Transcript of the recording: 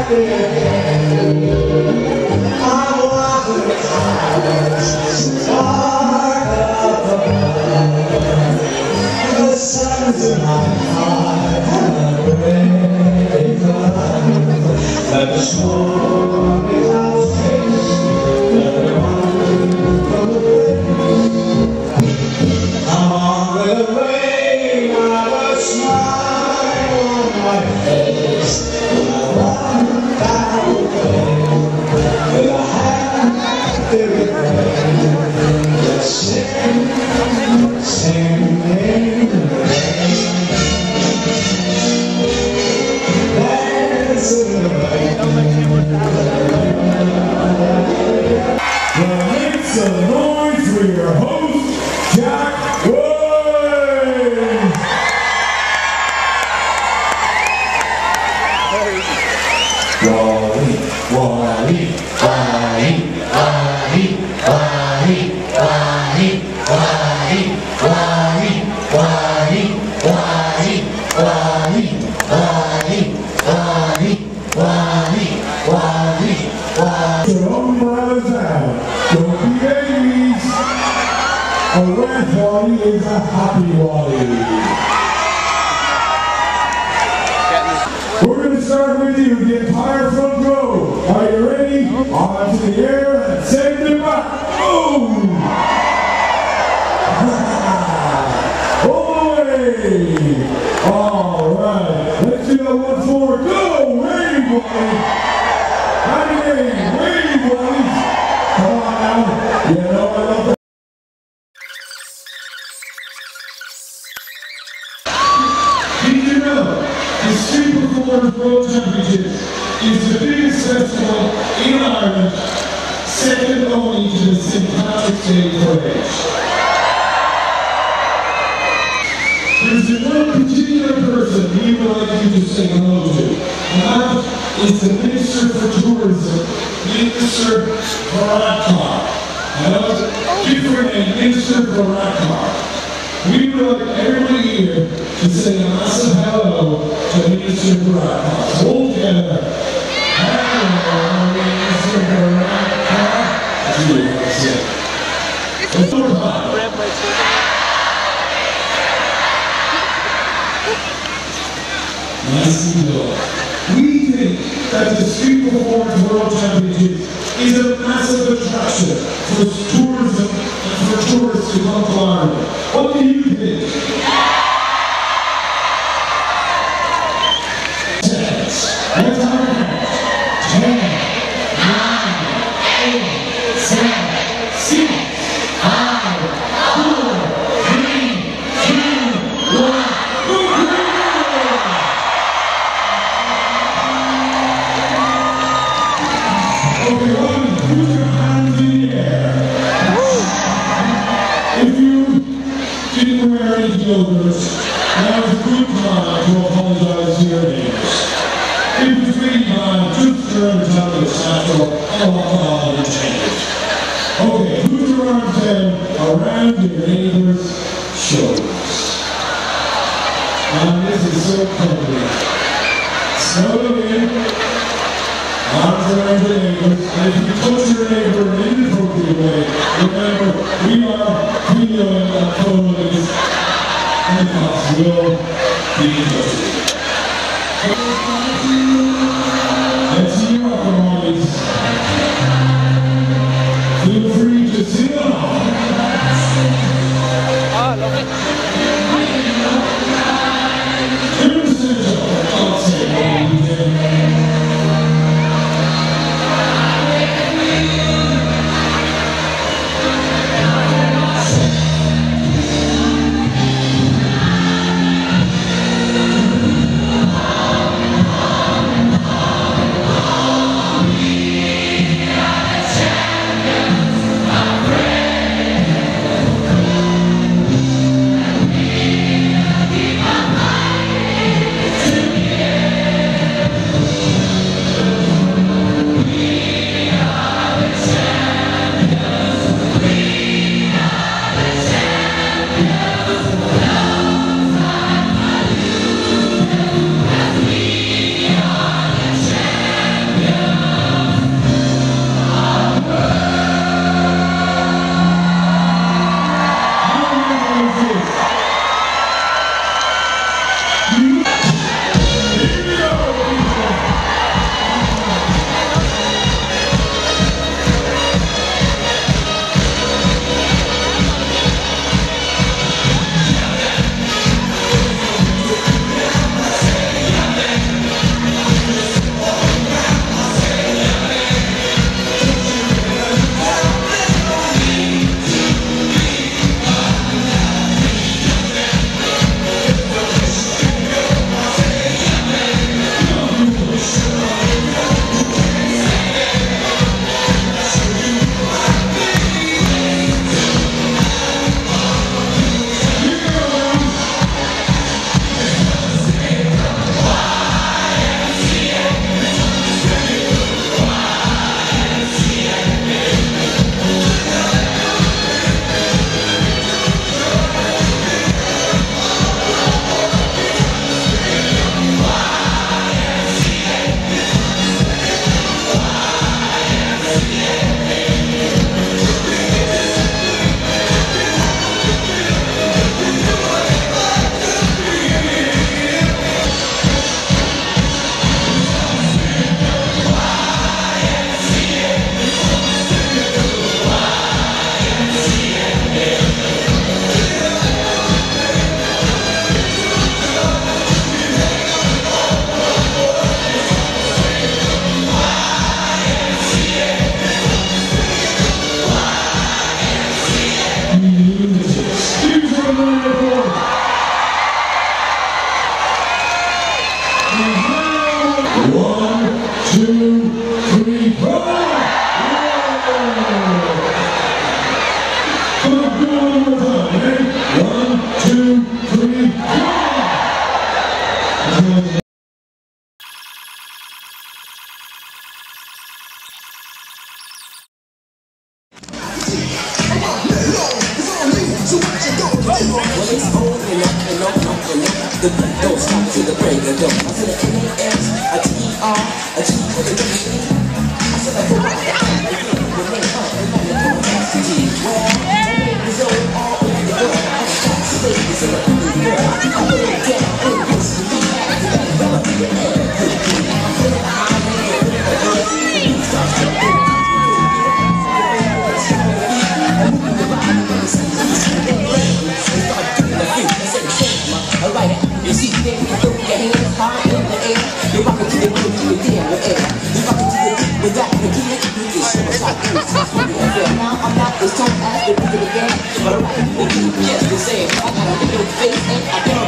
Wally, Wally, Wally, Wally, Wally, Wally, Wally, Wally, Wally, Wally, Wally, Wally, Wally, Wally, Wally, Wally. From miles out, don't be babies. A red Wally is a happy Wally. We're going to start with you, the entire front row. Are you ready? On to the air and send it back. Boom! All the way! All right. Let's do that once more. Go! Wave, Wally! And again, wave, Wally! Come on now. You know I love that. Did you know the Street Performers World Championships is the biggest festival in Ireland, second only to the St. Patrick's Day Parade. There's one particular person we would like you to say hello to, and that is the Minister for Tourism, Minister Varadkar. And that was a different name, Minister Varadkar. We would like everybody here to say a massive hello to Minister Varadkar. So all together, hello, Minister Varadkar. That's really what I said. Let's go on. Nice and good. We think that the Street Performers World Championships is a massive attraction for tourism and for tourists to come to Ireland. What do you think? Let's have it. 10, 9, 8, 7, 6, 5, 4, 3, 2, 1. Now is a good time to apologize to your neighbors. If it's really time, just turn the top of the satchel and walk on and change it. Okay, put your arms then around your neighbor's shoulders. And this is so comfy. Snuggle in, arms around your neighbors, and if you touch your neighbor in an inappropriate way, remember, we are videoing and photoing this. And the cops will be adjusted. Let's see you up, Wallys. Feel free to sit on. Ah, lovely. To the center, I'll say, 2, 3, 4. Come on, do it one more time, ready? 1, 2, 3, 4. Well, it's on and up and up and up and up. The beat don't stop till the break of dawn. I said a N-A-S, a T-E-R, a G with a W. I said I go out the eye, the name up, and now you're coming back to G. Well, my name is on all over the world. I'm a top state, it's in a good girl. I put it down, and it was to be back to that brother. The air could be. I'm feeling the high man, the earth, the beat starts jumping. I'm moving the body, and it's alright, you see there, you throw your hands high in the air. You're rocking to the beat, you're there with air. You're rocking to the beat without the key. You can show us how to do it. Now I'm not this time as the beat again, but I'm rocking to the beat just the same. I got a little face and I got